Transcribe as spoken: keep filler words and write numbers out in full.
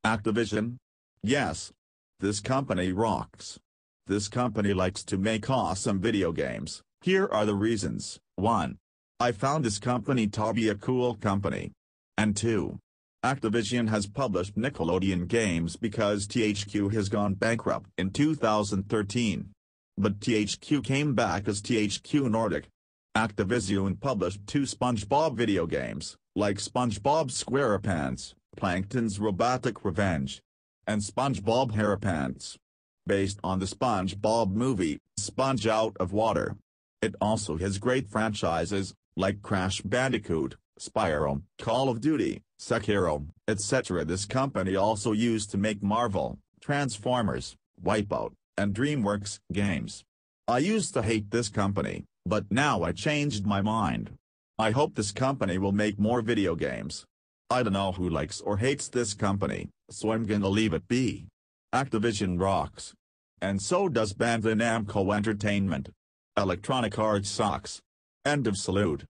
Activision? Yes. This company rocks. This company likes to make awesome video games. Here are the reasons. one. I found this company to be a cool company. And two. Activision has published Nickelodeon games because T H Q has gone bankrupt in two thousand thirteen. But T H Q came back as T H Q Nordic. Activision published two SpongeBob video games, like SpongeBob SquarePants, Plankton's Robotic Revenge, and SpongeBob SquarePants, based on the SpongeBob movie, Sponge Out of Water. It also has great franchises, like Crash Bandicoot, Spyro, Call of Duty, Sekiro, et cetera. This company also used to make Marvel, Transformers, Wipeout, and DreamWorks games. I used to hate this company, but now I changed my mind. I hope this company will make more video games. I don't know who likes or hates this company, so I'm gonna leave it be. Activision rocks. And so does Bandai Namco Entertainment. Electronic Arts sucks. End of salute.